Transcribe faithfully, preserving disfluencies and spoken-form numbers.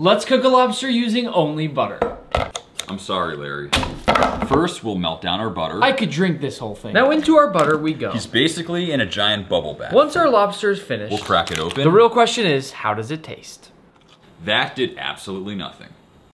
Let's cook a lobster using only butter. I'm sorry, Larry. First, we'll melt down our butter. I could drink this whole thing. Now into our butter we go. He's basically in a giant bubble bath. Once our lobster is finished, We'll crack it open. The real question is, how does it taste? That did absolutely nothing.